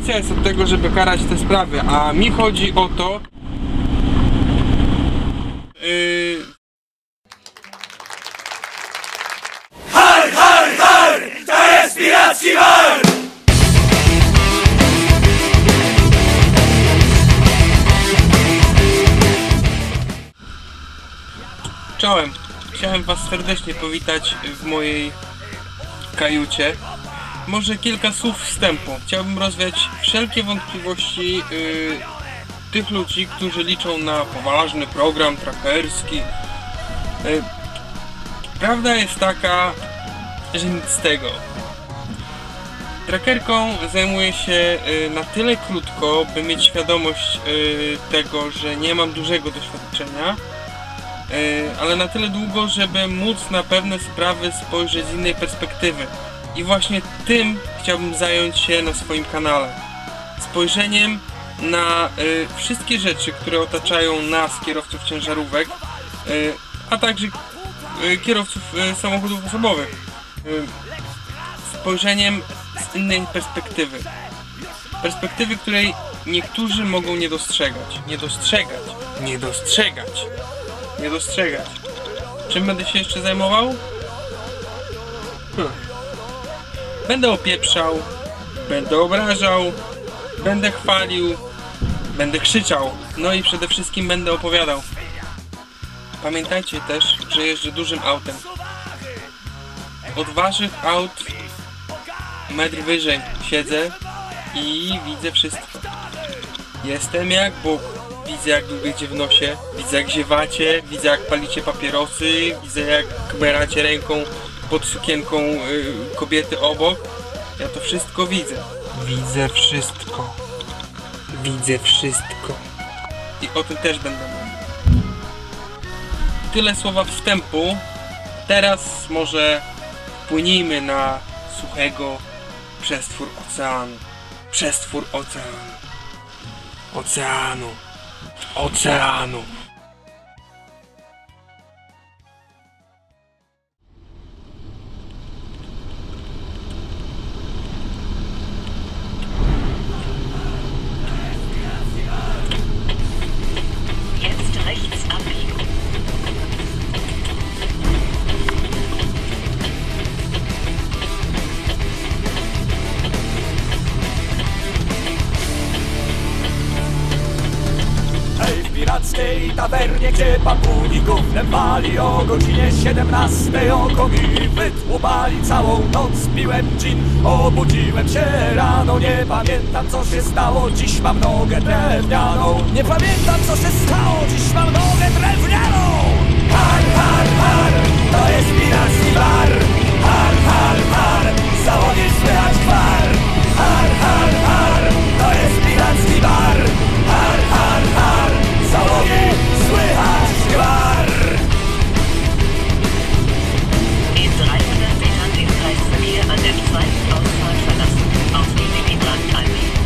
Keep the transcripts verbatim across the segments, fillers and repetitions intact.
policja jest od tego, żeby karać te sprawy, a mi chodzi o to... Yy... Har, har, har! To jest piracki bar! Czołem! Chciałem was serdecznie powitać w mojej kajucie. Może kilka słów wstępu. Chciałbym rozwiać wszelkie wątpliwości yy, tych ludzi, którzy liczą na poważny program trackerski. Yy, prawda jest taka, że nic z tego. Trackerką zajmuję się yy, na tyle krótko, by mieć świadomość yy, tego, że nie mam dużego doświadczenia, yy, ale na tyle długo, żeby móc na pewne sprawy spojrzeć z innej perspektywy. I właśnie tym chciałbym zająć się na swoim kanale. Spojrzeniem na y, wszystkie rzeczy, które otaczają nas, kierowców ciężarówek, y, a także y, kierowców y, samochodów osobowych. Y, spojrzeniem z innej perspektywy. Perspektywy, której niektórzy mogą nie dostrzegać. Nie dostrzegać. Nie dostrzegać. Nie dostrzegać. Czym będę się jeszcze zajmował? Hmm. Będę opieprzał, będę obrażał, będę chwalił, będę krzyczał, no i przede wszystkim będę opowiadał. Pamiętajcie też, że jeżdżę dużym autem. Od waszych aut metr wyżej siedzę i widzę wszystko. Jestem jak Bóg. Widzę, jak dłubiecie w nosie, widzę, jak ziewacie, widzę, jak palicie papierosy, widzę, jak kmeracie ręką pod sukienką y, kobiety obok. Ja to wszystko widzę. Widzę wszystko. Widzę wszystko. I o tym też będę mówił. Tyle słowa wstępu. Teraz może wpłynijmy na suchego przestwór oceanu. Przestwór oceanu. Oceanu. Oceanu. Jetzt rechts abbiegen. W pirackiej tawernie, gdzie pan Buni gównem wali, o godzinie siedemnastej oko mi wytłupali. Całą noc piłem gin, obudziłem się rano. Nie pamiętam, co się stało, dziś mam nogę drewnianą. Nie pamiętam, co się stało, dziś mam nogę drewnianą. Har, har, har, to jest piracki bar. Har, har, har, z załogi słychać gwar. Har, har, har, to jest piracki bar. Har, har, har, z załogi słychać gwar. In dreihundert Metern den Kreisverkehr an der zweiten Ausfahrt verlassen. Auf die Minibrand einbiegen.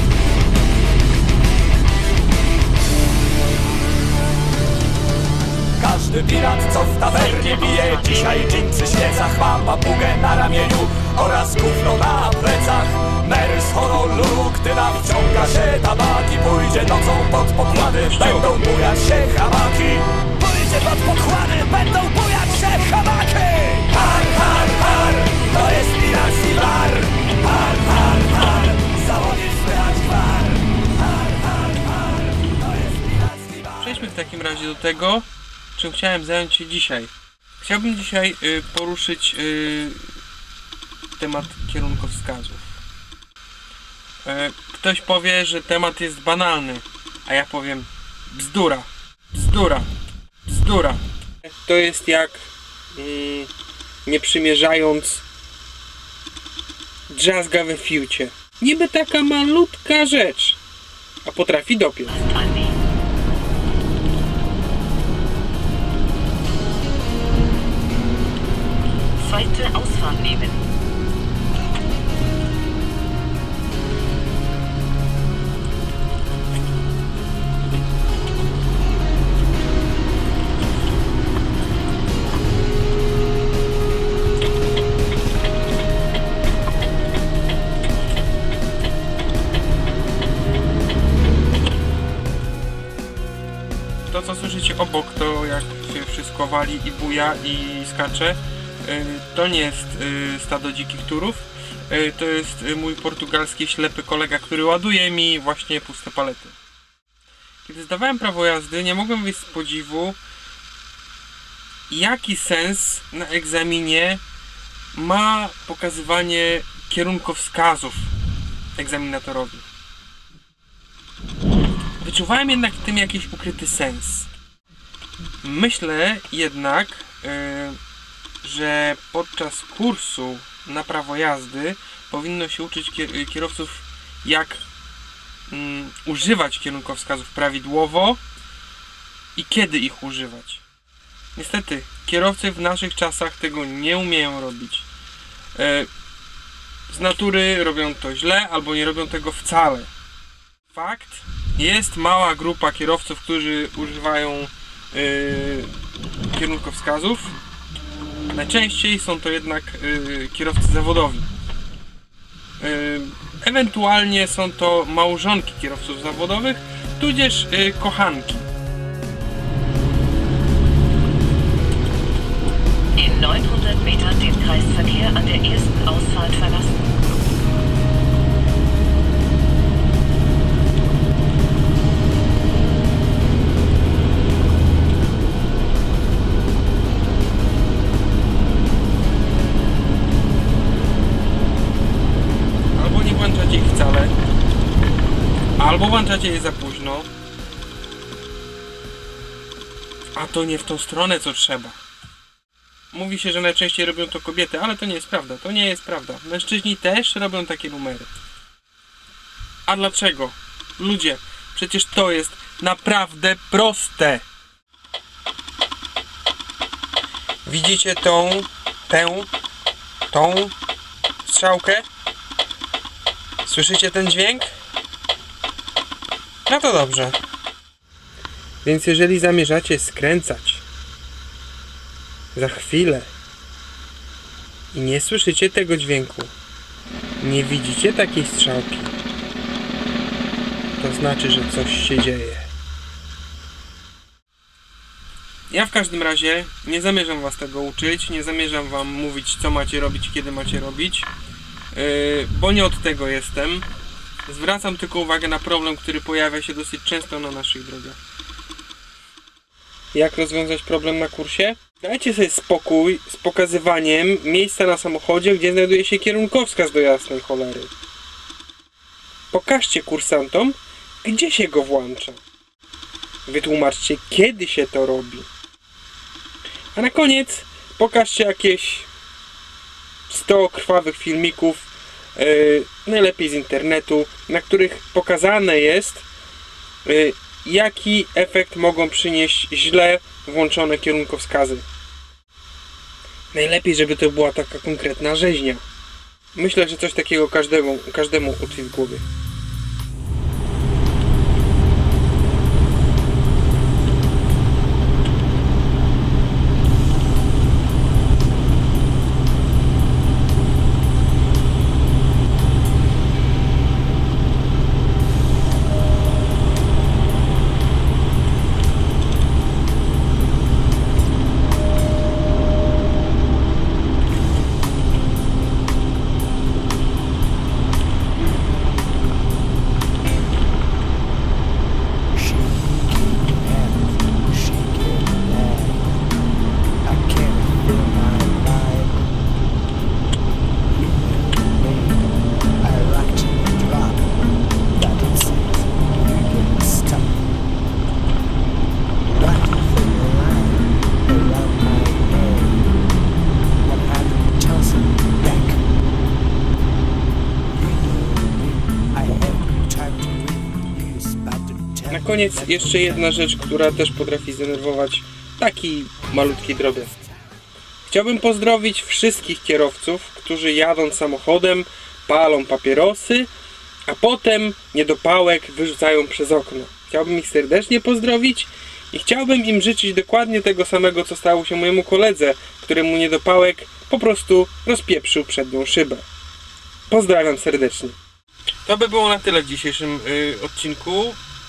Każdy pirat, co w tawernie pije dzisiaj gin przy świecach, ma papugę na ramieniu oraz gówno na plecach. Mary z Honolulu, gdy nawciąga się tabaki, pójdzie nocą pod pokłady, będą bujać się hamaki. Pójdzie pod pokłady, będą bujać się hamaki. Har, har, har, to jest piracki bar. Har, har, har, załogi słychać gwar. Har, har, har, to jest piracki bar. Przejdźmy w takim razie do tego, czym chciałem zająć się dzisiaj. Chciałbym dzisiaj y, poruszyć y, temat kierunkowskazów. Y, ktoś powie, że temat jest banalny, a ja powiem bzdura, bzdura, bzdura. To jest jak y, nie przymierzając drzazga we fiucie. Niby taka malutka rzecz, a potrafi dopiec. Zweite Ausfahrt nehmen. co słyszycie obok, to jak się wszystko wali i buja i skacze, to nie jest stado dzikich turów, to jest mój portugalski ślepy kolega, który ładuje mi właśnie puste palety. Kiedy zdawałem prawo jazdy, nie mogłem wyjść z podziwu, jaki sens na egzaminie ma pokazywanie kierunkowskazów egzaminatorowi. Wyczuwałem jednak w tym jakiś ukryty sens. Myślę jednak, yy, że podczas kursu na prawo jazdy powinno się uczyć kierowców, jak yy, używać kierunkowskazów prawidłowo i kiedy ich używać. Niestety, kierowcy w naszych czasach tego nie umieją robić. Yy, z natury robią to źle albo nie robią tego wcale. Fakt, jest mała grupa kierowców, którzy używają yy, kierunkowskazów. Najczęściej są to jednak yy, kierowcy zawodowi. Yy, ewentualnie są to małżonki kierowców zawodowych, tudzież yy, kochanki. In neunhundert Metern den Kreisverkehr an der ersten Ausfahrt verlassen. Albo nie włączacie ich wcale, albo włączacie je za późno, a to nie w tą stronę, co trzeba. Mówi się, że najczęściej robią to kobiety, ale to nie jest prawda. To nie jest prawda. Mężczyźni też robią takie numery. A dlaczego? Ludzie, przecież to jest naprawdę proste. Widzicie tą, tę, tą strzałkę? Słyszycie ten dźwięk? No to dobrze. Więc jeżeli zamierzacie skręcać za chwilę i nie słyszycie tego dźwięku, nie widzicie takiej strzałki, to znaczy, że coś się dzieje. Ja w każdym razie nie zamierzam was tego uczyć, nie zamierzam wam mówić, co macie robić, kiedy macie robić, yy, bo nie od tego jestem. Zwracam tylko uwagę na problem, który pojawia się dosyć często na naszych drogach. Jak rozwiązać problem na kursie? Dajcie sobie spokój z pokazywaniem miejsca na samochodzie, gdzie znajduje się kierunkowskaz do jasnej cholery. Pokażcie kursantom, gdzie się go włącza. Wytłumaczcie, kiedy się to robi. A na koniec pokażcie jakieś sto krwawych filmików, yy, najlepiej z internetu, na których pokazane jest, yy, jaki efekt mogą przynieść źle włączone kierunkowskazy. Najlepiej, żeby to była taka konkretna rzeźnia. Myślę, że coś takiego każdemu, każdemu utkwi w głowie. Na koniec jeszcze jedna rzecz, która też potrafi zdenerwować taki malutki drobiazg. Chciałbym pozdrowić wszystkich kierowców, którzy jadąc samochodem palą papierosy, a potem niedopałek wyrzucają przez okno. Chciałbym ich serdecznie pozdrowić i chciałbym im życzyć dokładnie tego samego, co stało się mojemu koledze, któremu niedopałek po prostu rozpieprzył przednią szybę. Pozdrawiam serdecznie. To by było na tyle w dzisiejszym y, odcinku.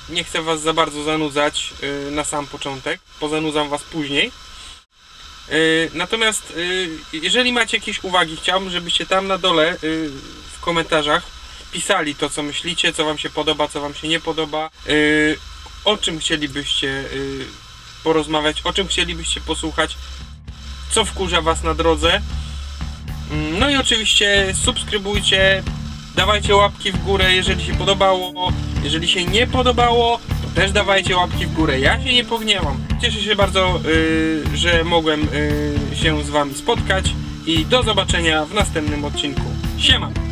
nie chcę was za bardzo zanudzać yy, na sam początek, pozanudzam was później. Yy, natomiast yy, jeżeli macie jakieś uwagi, chciałbym, żebyście tam na dole yy, w komentarzach pisali to, co myślicie, co wam się podoba, co wam się nie podoba, yy, o czym chcielibyście yy, porozmawiać, o czym chcielibyście posłuchać, co wkurza was na drodze. No i oczywiście subskrybujcie, dawajcie łapki w górę, jeżeli się podobało. Jeżeli się nie podobało, to też dawajcie łapki w górę. Ja się nie pogniewam. Cieszę się bardzo, yy, że mogłem yy, się z wami spotkać i do zobaczenia w następnym odcinku. Siema!